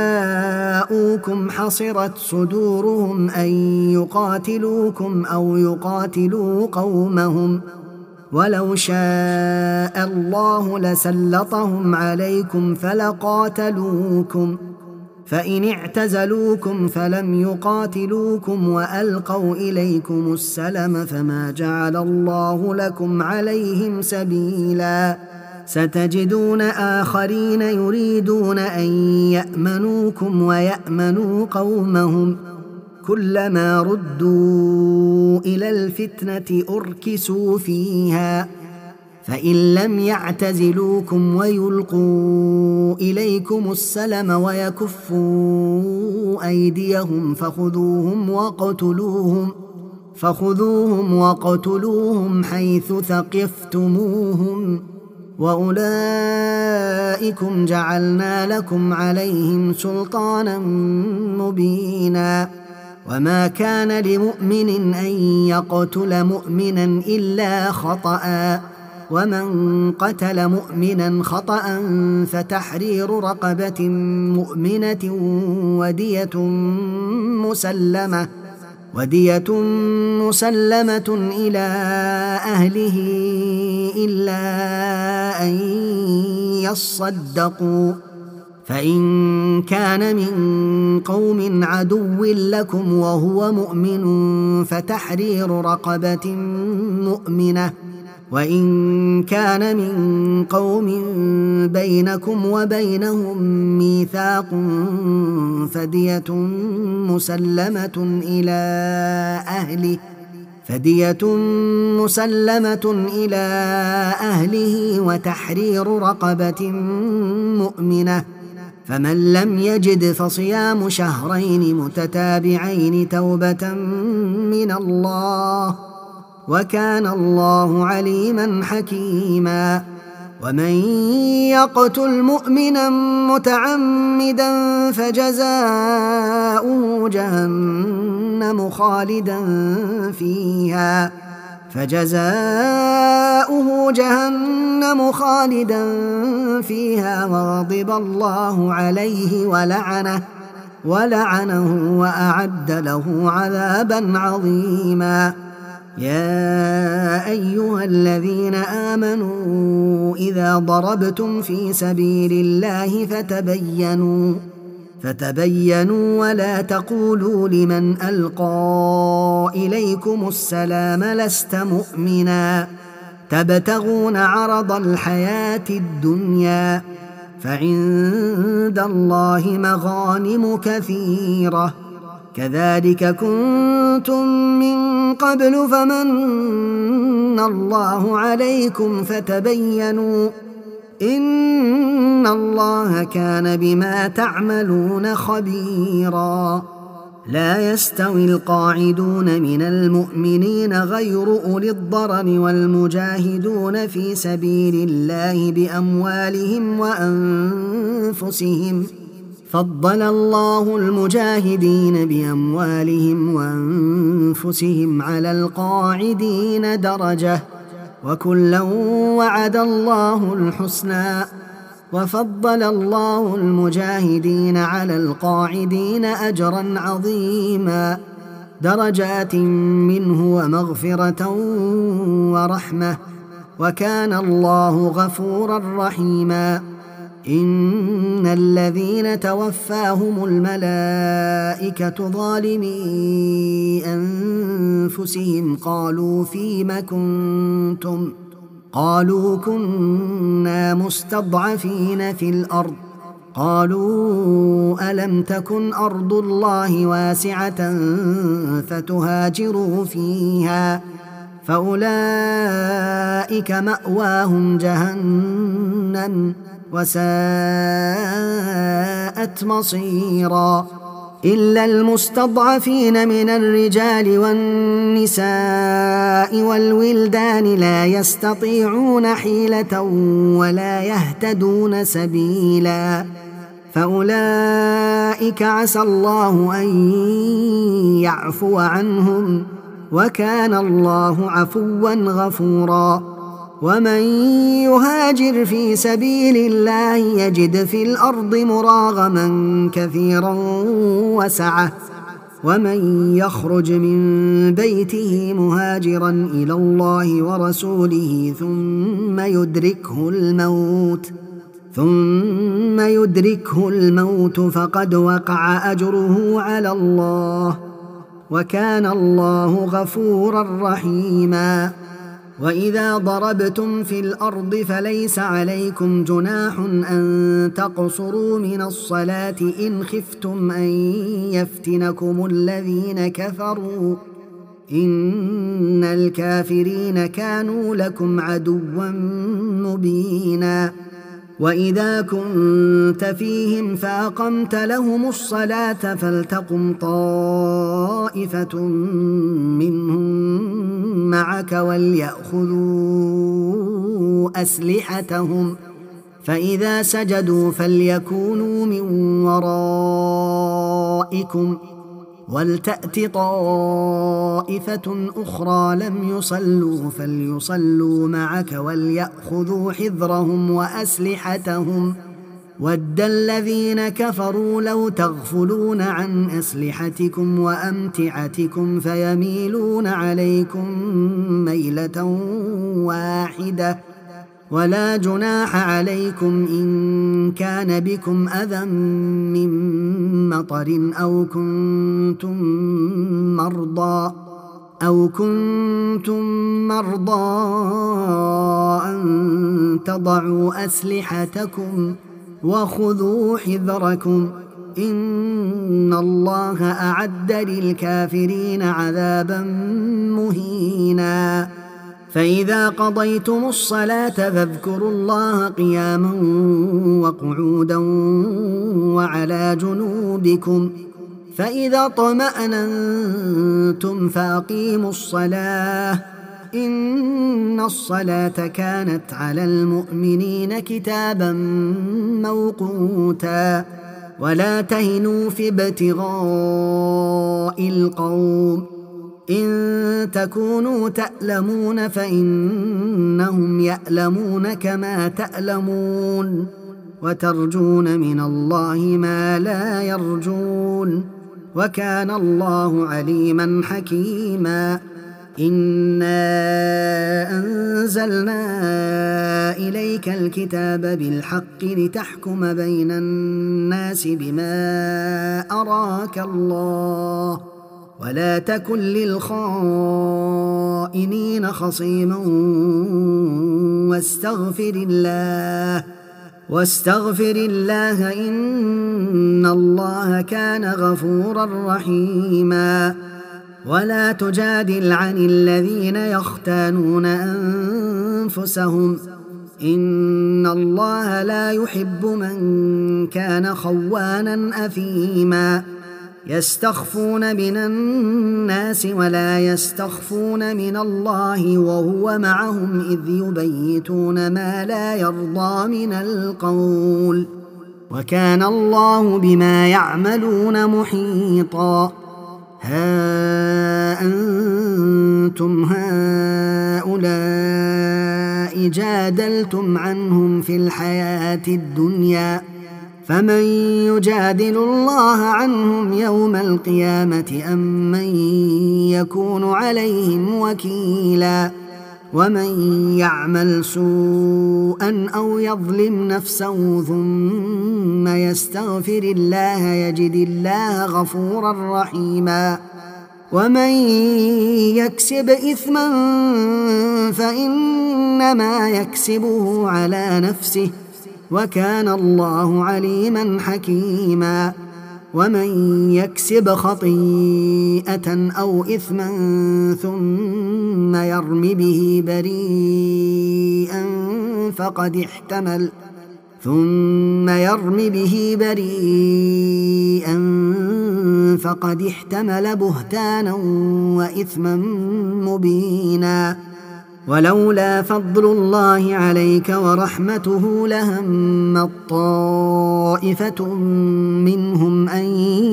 جاءوكم حصرت صدورهم أن يقاتلوكم أو يقاتلوا قومهم ولو شاء الله لسلطهم عليكم فلقاتلوكم فإن اعتزلوكم فلم يقاتلوكم وألقوا إليكم السلم فما جعل الله لكم عليهم سبيلا. ستجدون آخرين يريدون أن يأمنوكم ويأمنوا قومهم كلما ردوا إلى الفتنة أركسوا فيها فإن لم يعتزلوكم ويلقوا إليكم السلم ويكفوا أيديهم فخذوهم وقتلوهم فخذوهم وقتلوهم حيث ثقفتموهم وأولئكم جعلنا لكم عليهم سلطانا مبينا. وما كان لمؤمن أن يقتل مؤمنا إلا خطأ ومن قتل مؤمنا خطأ فتحرير رقبة مؤمنة ودية مسلمة ودية مسلمة إلى أهله إلا أن يصدقوا فإن كان من قوم عدو لكم وهو مؤمن فتحرير رقبة مؤمنة وإن كان من قوم بينكم وبينهم ميثاق فدية مسلمة إلى أهله فدية مسلمة إلى أهله وتحرير رقبة مؤمنة فمن لم يجد فصيام شهرين متتابعين توبة من الله، وكان الله عليما حكيما. ومن يقتل مؤمنا متعمدا فجزاؤه جهنم خالدا فيها فجزاؤه جهنم خالدا فيها وغضب الله عليه ولعنه ولعنه وأعد له عذابا عظيما. يا أيها الذين آمنوا إذا ضربتم في سبيل الله فتبينوا فتبينوا ولا تقولوا لمن ألقى إليكم السلام لست مؤمنا تبتغون عرض الحياة الدنيا فعند الله مغانم كثيرة كذلك كنتم من قبل فمن الله عليكم فتبينوا إن الله كان بما تعملون خبيرا. لا يستوي القاعدون من المؤمنين غير أولي الضرر والمجاهدون في سبيل الله بأموالهم وأنفسهم فضل الله المجاهدين بأموالهم وأنفسهم على القاعدين درجة وكلا وعد الله الحسنى وفضل الله المجاهدين على القاعدين أجرا عظيما درجات منه ومغفرة ورحمة وكان الله غفورا رحيما. إن الذين توفاهم الملائكة ظالمي أنفسهم قالوا فيم كنتم قالوا كنا مستضعفين في الأرض قالوا ألم تكن أرض الله واسعة فتهاجروا فيها فأولئك مأواهم جهنم وساءت مصيرا. إلا المستضعفين من الرجال والنساء والولدان لا يستطيعون حيلة ولا يهتدون سبيلا فأولئك عسى الله أن يعفو عنهم وكان الله عفوا غفورا. ومن يهاجر في سبيل الله يجد في الأرض مراغما كثيرا وسعة ومن يخرج من بيته مهاجرا إلى الله ورسوله ثم يدركه الموت ثم يدركه الموت فقد وقع أجره على الله وكان الله غفورا رحيما. وإذا ضربتم في الأرض فليس عليكم جناح أن تقصروا من الصلاة إن خفتم أن يفتنكم الذين كفروا إن الكافرين كانوا لكم عدوا مبينا. وإذا كنت فيهم فأقمت لهم الصلاة فلتقم طائفة منهم معك وليأخذوا أسلحتهم فإذا سجدوا فليكونوا من ورائكم ولتأت طائفة أخرى لم يصلوا فليصلوا معك وليأخذوا حذرهم وأسلحتهم ود الذين كفروا لو تغفلون عن أسلحتكم وأمتعتكم فيميلون عليكم ميلة واحدة ولا جناح عليكم إن كان بكم أذى من مطر أو كنتم مرضى أو كنتم مرضى أن تضعوا أسلحتكم وخذوا حذركم إن الله أعد للكافرين عذابا مهينا. فإذا قضيتم الصلاة فاذكروا الله قياما وقعودا وعلى جنوبكم، فإذا اطمأننتم فأقيموا الصلاة، إن الصلاة كانت على المؤمنين كتابا موقوتا. ولا تهنوا في ابتغاء القوم، إن تكونوا تألمون فإنهم يألمون كما تألمون، وترجون من الله ما لا يرجون، وكان الله عليما حكيما. إنا أنزلنا إليك الكتاب بالحق لتحكم بين الناس بما أراك الله، ولا تكن للخائنين خصيما، واستغفر الله واستغفر الله إن الله كان غفورا رحيما. ولا تجادل عن الذين يختانون أنفسهم، إن الله لا يحب من كان خوانا أثيما. يستخفون من الناس ولا يستخفون من الله وهو معهم إذ يبيتون ما لا يرضى من القول، وكان الله بما يعملون محيطا. ها أنتم هؤلاء جادلتم عنهم في الحياة الدنيا، فمن يجادل الله عنهم يوم القيامة أم من يكون عليهم وكيلا؟ ومن يعمل سوءا أو يظلم نفسه ثم يستغفر الله يجد الله غفورا رحيما. ومن يكسب إثما فإنما يكسبه على نفسه، وكان الله عليما حكيما. ومن يكسب خطيئة أو إثما ثم يرم به بريئا فقد احتمل ثم يرم به بريئا فقد احتمل بهتانا وإثما مبينا. ولولا فضل الله عليك ورحمته لهمت طائفة منهم أن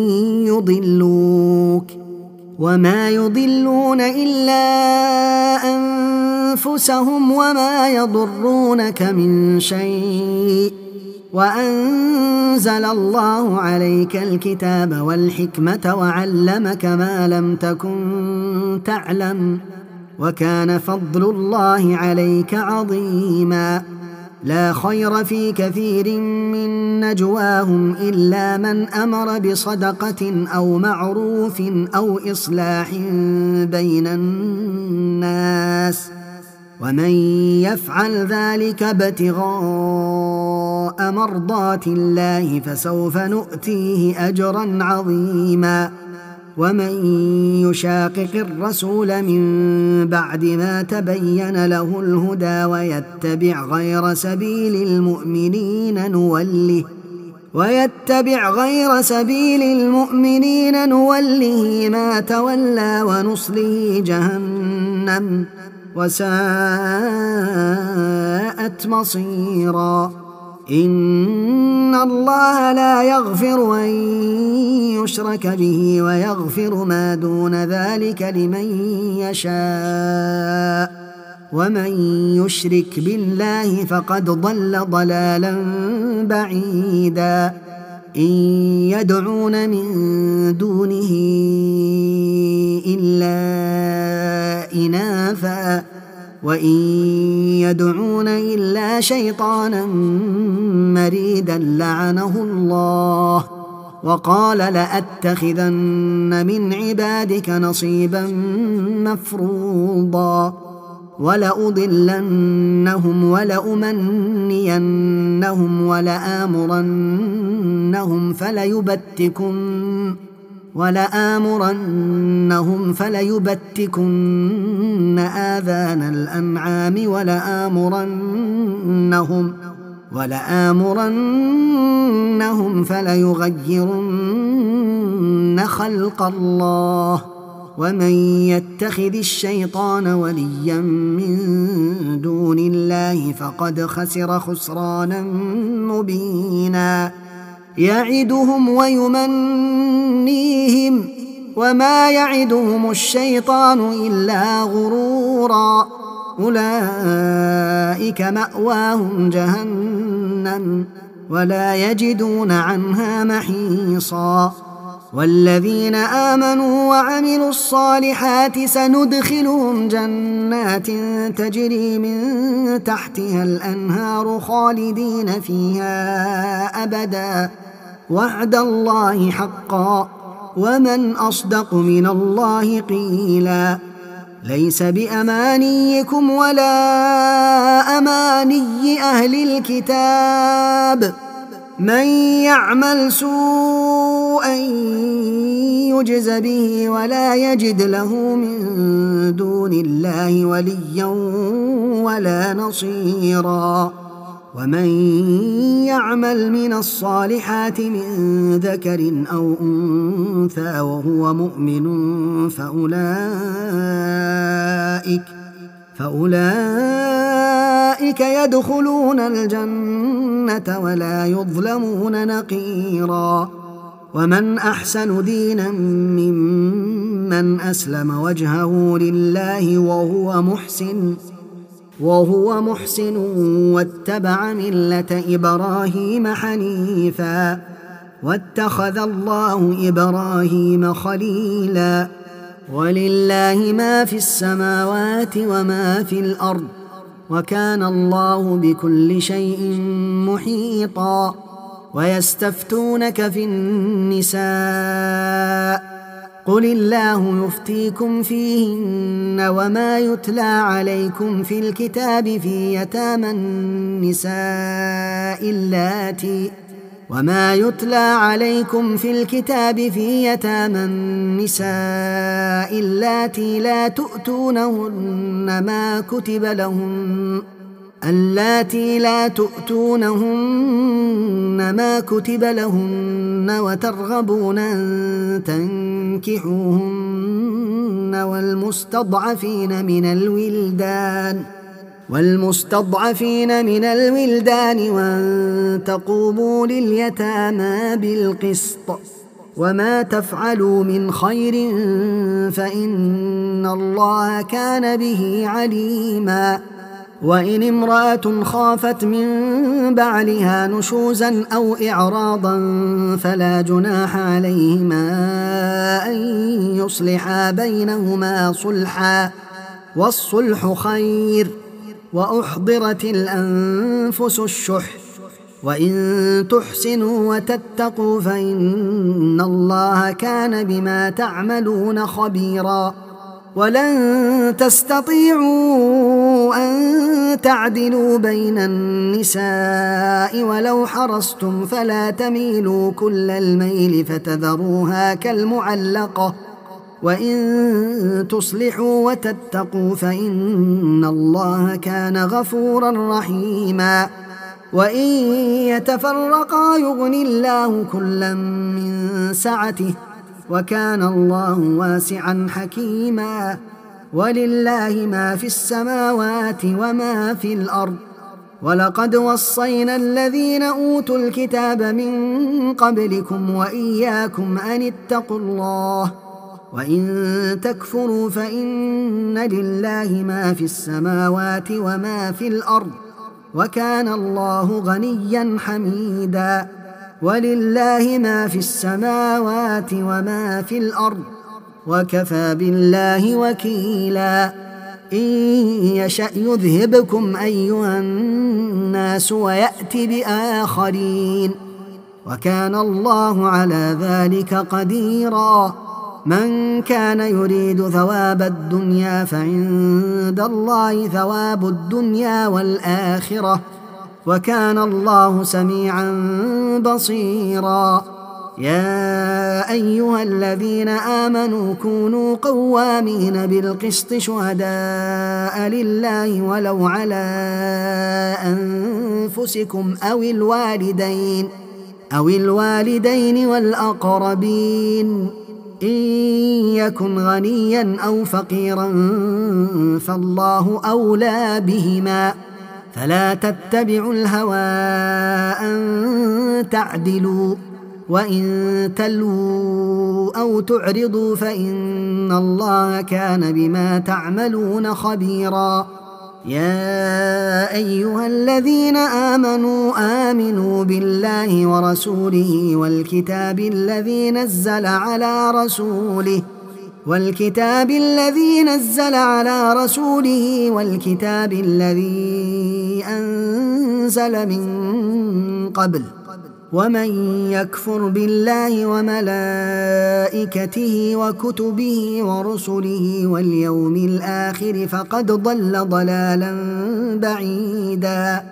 يضلوك، وما يضلون إلا أنفسهم وما يضرونك من شيء، وأنزل الله عليك الكتاب والحكمة وعلمك ما لم تكن تعلم، وكان فضل الله عليك عظيما. لا خير في كثير من نجواهم إلا من أمر بصدقة أو معروف أو إصلاح بين الناس، ومن يفعل ذلك ابتغاء مرضات الله فسوف نؤتيه أجرا عظيما. ومن يشاقق الرسول من بعد ما تبين له الهدى ويتبع غير سبيل المؤمنين نوله ويتبع غير سبيل المؤمنين نوله ما تولى ونصله جهنم وساءت مصيرا. إن الله لا يغفر أن يشرك به ويغفر ما دون ذلك لمن يشاء، ومن يشرك بالله فقد ضل ضلالا بعيدا. إن يدعون من دونه إلا إناثا وإن يدعون إلا شيطانا مريدا لعنه الله، وقال لأتخذن من عبادك نصيبا مفروضا، ولأضلنهم ولأمنينهم ولآمرنهم فليبتكن ولآمرنهم فليبتكن آذان الأنعام ولآمرنهم ولآمرنهم فليغيرن خلق الله ومن يتخذ الشيطان وليا من دون الله فقد خسر خسرانا مبينا يعدهم ويمنيهم وما يعدهم الشيطان إلا غرورا أولئك مأواهم جهنم ولا يجدون عنها محيصا والذين آمنوا وعملوا الصالحات سندخلهم جنات تجري من تحتها الأنهار خالدين فيها أبدا وعد الله حقا ومن أصدق من الله قيلا ليس بأمانيكم ولا أماني أهل الكتاب من يعمل سوءا يجز به ولا يجد له من دون الله وليا ولا نصيرا ومن يعمل من الصالحات من ذكر أو أنثى وهو مؤمن فأولئك فأولئك يدخلون الجنة ولا يظلمون نقيرا ومن أحسن دينا ممن أسلم وجهه لله وهو محسن وهو محسن واتبع ملة إبراهيم حنيفا واتخذ الله إبراهيم خليلا ولله ما في السماوات وما في الأرض وكان الله بكل شيء محيطا ويستفتونك في النساء قل الله يفتيكم فيهن وما يتلى عليكم في الكتاب في يتامى النساء اللاتي وما يتلى عليكم في الكتاب في يتامى النساء اللاتي لا تؤتونهن ما كتب لهن اللاتي لا تؤتونهن ما كتب لهن وترغبون أن تنكحوهن والمستضعفين من الولدان والمستضعفين من الولدان وأن تقوموا لليتامى بالقسط وما تفعلوا من خير فإن الله كان به عليما وإن امرأة خافت من بعلها نشوزا أو إعراضا فلا جناح عليهما أن يصلحا بينهما صلحا والصلح خير وأحضرت الأنفس الشح وإن تحسنوا وتتقوا فإن الله كان بما تعملون خبيرا ولن تستطيعوا أن تعدلوا بين النساء ولو حرصتم فلا تميلوا كل الميل فتذروها كالمعلقة وإن تصلحوا وتتقوا فإن الله كان غفورا رحيما وإن يتفرقا يغن الله كلا من سعته وكان الله واسعا حكيما ولله ما في السماوات وما في الأرض ولقد وصينا الذين أوتوا الكتاب من قبلكم وإياكم أن اتقوا الله وإن تكفروا فإن لله ما في السماوات وما في الأرض وكان الله غنيا حميدا ولله ما في السماوات وما في الأرض وكفى بالله وكيلا إن يشأ يذهبكم أيها الناس ويأت بآخرين وكان الله على ذلك قديرا من كان يريد ثواب الدنيا فعند الله ثواب الدنيا والآخرة وكان الله سميعا بصيرا يا أيها الذين آمنوا كونوا قوامين بالقسط شهداء لله ولو على أنفسكم أو الوالدين أو الوالدين والأقربين إن يكن غنيا أو فقيرا فالله أولى بهما فلا تتبعوا الهوى أن تعدلوا وإن تلووا أو تعرضوا فإن الله كان بما تعملون خبيرا. يا أيها الذين آمنوا آمنوا بالله ورسوله والكتاب الذي نزل على رسوله والكتاب الذي نزل على رسوله والكتاب الذي أنزل من قبل ومن يكفر بالله وملائكته وكتبه ورسله واليوم الآخر فقد ضل ضلالا بعيدا.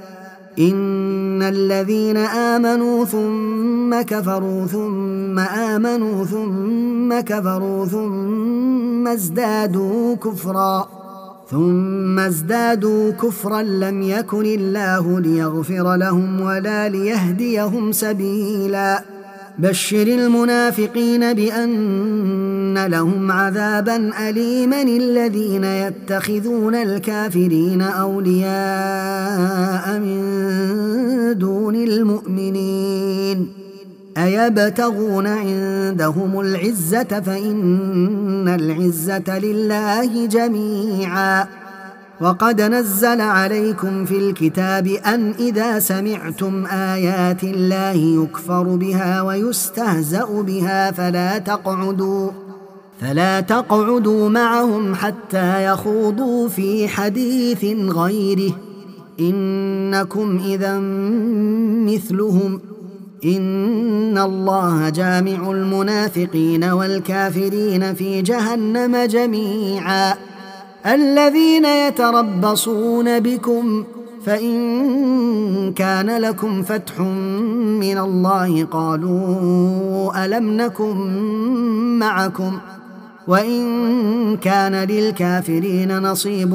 إن الذين آمنوا ثم كفروا ثم آمنوا ثم كفروا ثم ازدادوا كفرا ثم ازدادوا كفرا لم يكن الله ليغفر لهم ولا ليهديهم سبيلا. بشر المنافقين بأن لهم عذابا أليما الذين يتخذون الكافرين أولياء من دون المؤمنين أيبتغون عندهم العزة فإن العزة لله جميعا. وقد نزل عليكم في الكتاب أن إذا سمعتم آيات الله يكفر بها ويستهزأ بها فلا تقعدوا فلا تقعدوا معهم حتى يخوضوا في حديث غيره إنكم إذا مثلهم إن الله جامع المنافقين والكافرين في جهنم جميعا. الذين يتربصون بكم فإن كان لكم فتح من الله قالوا ألم نكن معكم وإن كان للكافرين نصيب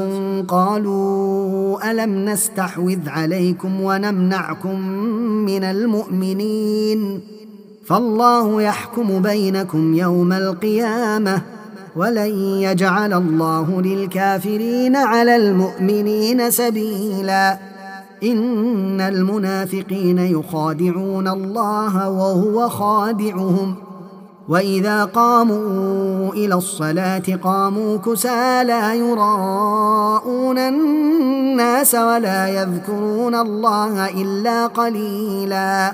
قالوا ألم نستحوذ عليكم ونمنعكم من المؤمنين فالله يحكم بينكم يوم القيامة ولن يجعل الله للكافرين على المؤمنين سبيلا. إن المنافقين يخادعون الله وهو خادعهم وإذا قاموا إلى الصلاة قاموا كسالى يراءون الناس ولا يذكرون الله إلا قليلا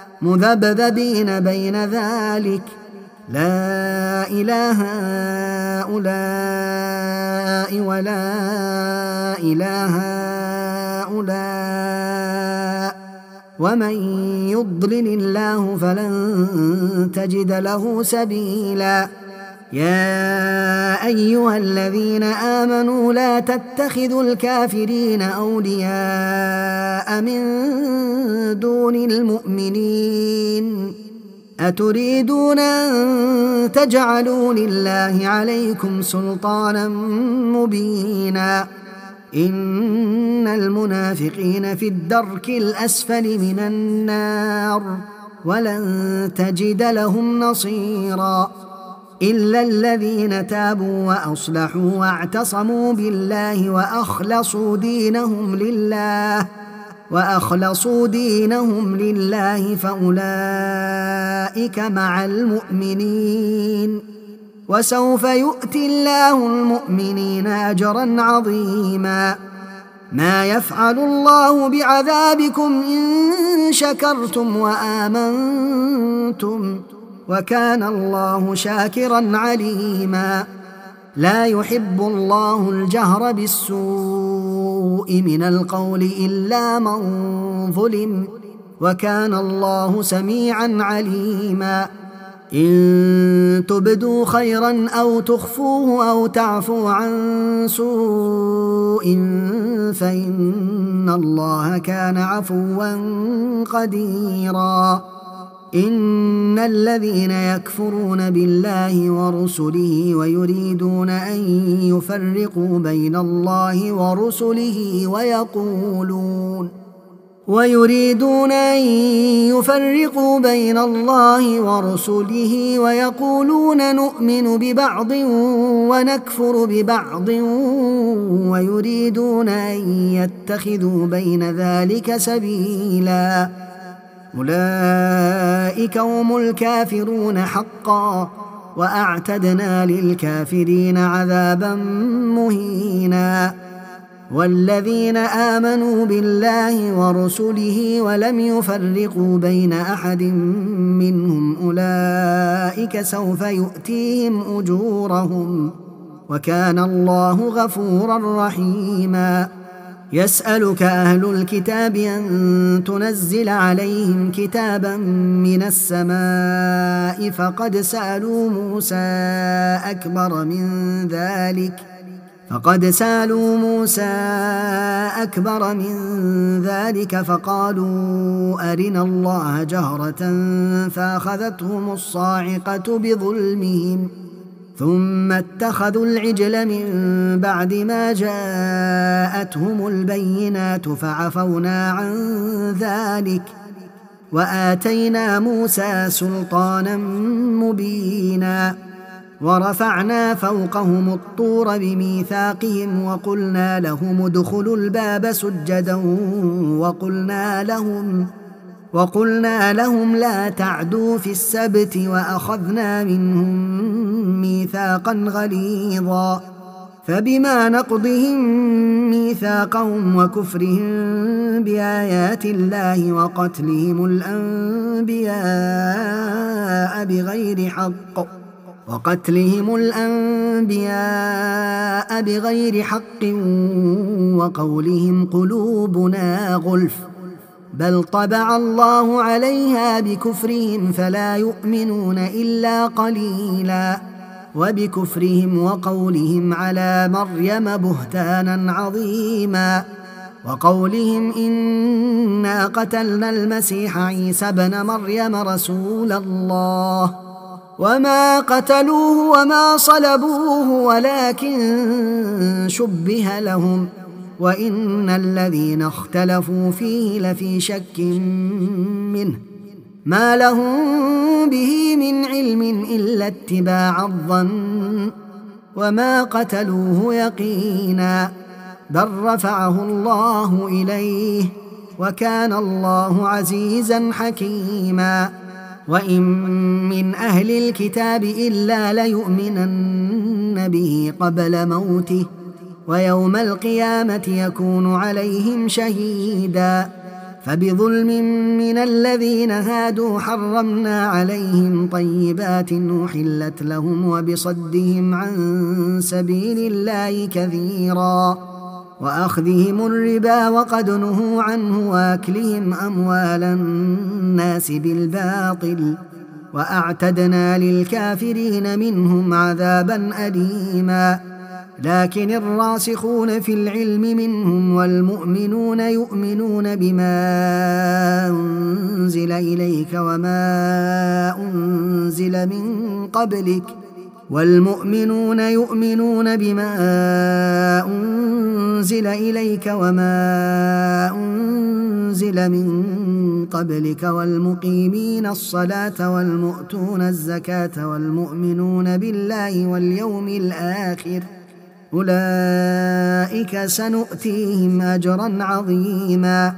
مذبذبين بين ذلك لا إله هؤلاء ولا إله هؤلاء ومن يضلل الله فلن تجد له سبيلا. يا أيها الذين آمنوا لا تتخذوا الكافرين أولياء من دون المؤمنين أتريدون أن تجعلوا لله عليكم سلطانا مبينا. إن المنافقين في الدرك الأسفل من النار ولن تجد لهم نصيرا إلا الذين تابوا وأصلحوا واعتصموا بالله وأخلصوا دينهم لله وأخلصوا دينهم لله فأولئك مع المؤمنين وسوف يؤتي الله المؤمنين أجرا عظيما. ما يفعل الله بعذابكم إن شكرتم وآمنتم وكان الله شاكرا عليما. لا يحب الله الجهر بالسوء من القول إلا من ظلم وكان الله سميعا عليما. إن تبدوا خيرا أو تخفوه أو تعفوا عن سوء فإن الله كان عفوا قديرا. إن الذين يكفرون بالله ورسله ويريدون أن يفرقوا بين الله ورسله ويقولون ويريدون أن يفرقوا بين الله ورسله ويقولون نؤمن ببعض ونكفر ببعض ويريدون أن يتخذوا بين ذلك سبيلا أولئك هم الكافرون حقا وأعتدنا للكافرين عذابا مهينا والذين آمنوا بالله ورسله ولم يفرقوا بين أحد منهم أولئك سوف يؤتيهم أجورهم وكان الله غفورا رحيما يسألك أهل الكتاب أن تنزل عليهم كتابا من السماء فقد سألوا موسى أكبر من ذلك فقد سألوا موسى أكبر من ذلك فقالوا أرنا الله جهرة فأخذتهم الصاعقة بظلمهم ثم اتخذوا العجل من بعد ما جاءتهم البينات فعفونا عن ذلك وآتينا موسى سلطانا مبينا ورفعنا فوقهم الطور بميثاقهم وقلنا لهم ادخلوا الباب سجدا وقلنا لهم وقلنا لهم لا تعدوا في السبت وأخذنا منهم ميثاقا غليظا فبما نقضهم ميثاقهم وكفرهم بآيات الله وقتلهم الأنبياء بغير حق وقتلهم الأنبياء بغير حق وقولهم قلوبنا غلف بل طبع الله عليها بكفرهم فلا يؤمنون إلا قليلا وبكفرهم وقولهم على مريم بهتانا عظيما وقولهم إنا قتلنا المسيح عيسى ابن مريم رسول الله وما قتلوه وما صلبوه ولكن شبه لهم وإن الذين اختلفوا فيه لفي شك منه ما لهم به من علم إلا اتباع الظن وما قتلوه يقينا بل رفعه الله إليه وكان الله عزيزا حكيما وإن من أهل الكتاب إلا ليؤمنن به قبل موته ويوم القيامة يكون عليهم شهيدا فبظلم من الذين هادوا حرمنا عليهم طيبات أحلت لهم وبصدهم عن سبيل الله كثيرا وأخذهم الربا وقد نهوا عنه وأكلهم أموال الناس بالباطل وأعتدنا للكافرين منهم عذابا أليما لكن الراسخون في العلم منهم والمؤمنون يؤمنون بما أنزل إليك وما أنزل من قبلك والمؤمنون يؤمنون بما أنزل إليك وما أنزل من قبلك والمقيمين الصلاة والمؤتون الزكاة والمؤمنون بالله واليوم الآخر أولئك سنؤتيهم أجرا عظيما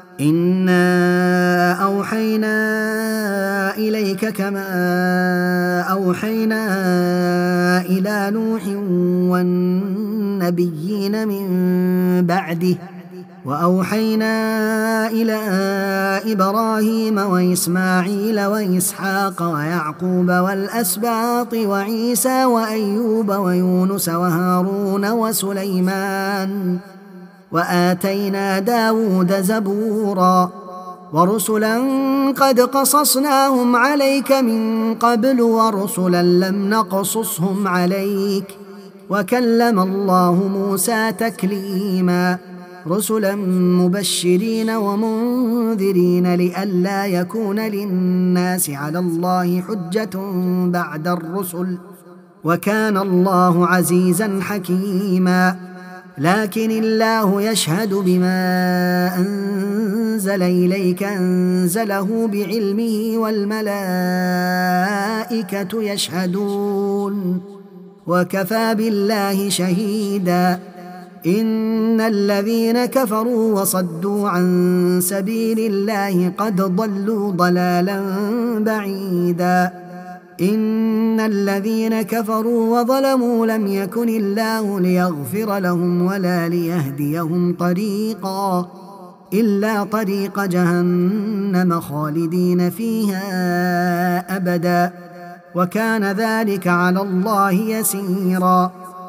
إنا أوحينا إليك كما أوحينا إلى نوح والنبيين من بعده وأوحينا إلى إبراهيم وإسماعيل وإسحاق ويعقوب والأسباط وعيسى وأيوب ويونس وهارون وسليمان وآتينا داود زبورا ورسلا قد قصصناهم عليك من قبل ورسلا لم نقصصهم عليك وكلم الله موسى تكليما رسلا مبشرين ومنذرين لئلا يكون للناس على الله حجة بعد الرسل، وكان الله عزيزا حكيما. لكن الله يشهد بما أنزل إليك أنزله بعلمه والملائكة يشهدون وكفى بالله شهيدا. إن الذين كفروا وصدوا عن سبيل الله قد ضلوا ضلالا بعيدا. إن الذين كفروا وظلموا لم يكن الله ليغفر لهم ولا ليهديهم طريقا إلا طريق جهنم خالدين فيها أبدا، وكان ذلك على الله يسيرا.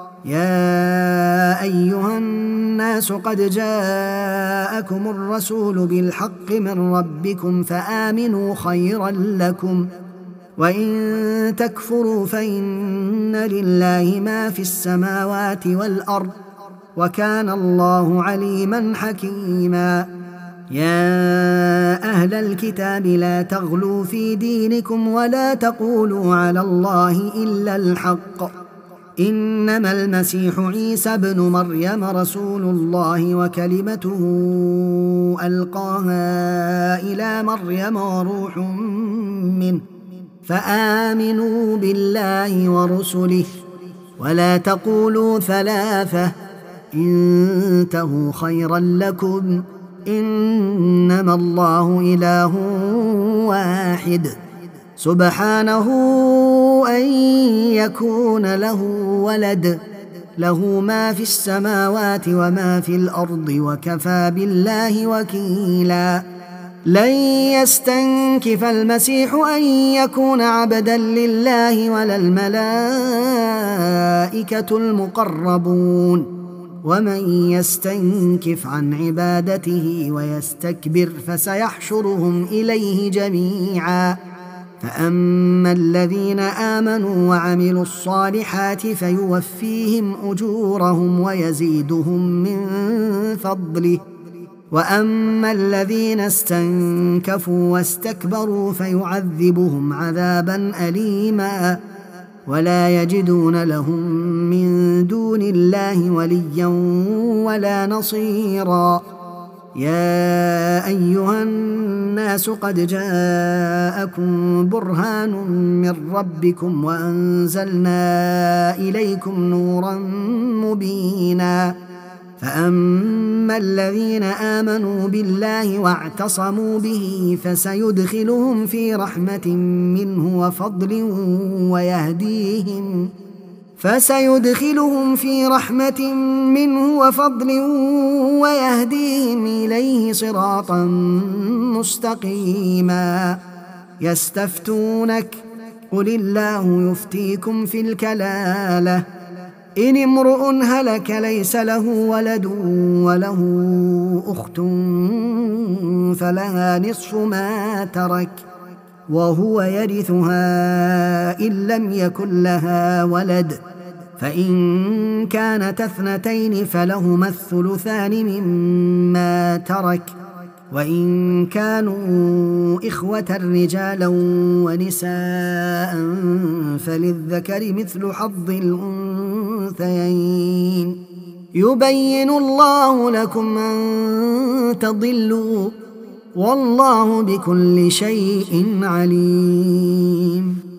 يا أيها الناس قد جاءكم الرسول بالحق من ربكم فآمنوا خيرا لكم، وإن تكفروا فإن لله ما في السماوات والأرض، وكان الله عليما حكيما. يا أهل الكتاب لا تغلوا في دينكم ولا تقولوا على الله إلا الحق، إنما المسيح عيسى ابن مريم رسول الله وكلمته ألقاها إلى مريم وروح منه، فآمنوا بالله ورسله ولا تقولوا ثلاثة، انتهوا خيرا لكم، إنما الله إله واحد سبحانه أن يكون له ولد، له ما في السماوات وما في الأرض، وكفى بالله وكيلا. لن يستنكف المسيح أن يكون عبدا لله ولا الملائكة المقربون، ومن يستنكف عن عبادته ويستكبر فسيحشرهم إليه جميعا. فأما الذين آمنوا وعملوا الصالحات فيوفيهم أجورهم ويزيدهم من فضله، وأما الذين استنكفوا واستكبروا فيعذبهم عذابا أليما، ولا يجدون لهم من دون الله وليا ولا نصيرا. يا أيها الناس قد جاءكم برهان من ربكم وأنزلنا إليكم نورا مبينا. فأما الذين آمنوا بالله واعتصموا به فسيدخلهم في رحمة منه وفضل ويهديهم فسيدخلهم في رحمة منه وفضل ويهديهم إليه صراطا مستقيما. يستفتونك قل الله يفتيكم في الكلالة، إن امرؤ هلك ليس له ولد وله أخت فلها نصف ما ترك وهو يرثها إن لم يكن لها ولد، فإن كانت اثنتين فلهما الثلثان مما ترك، وإن كانوا إخوة رجالا ونساء فللذكر مثل حظ الأنثيين. يبين الله لكم أن تضلوا والله بكل شيء عليم.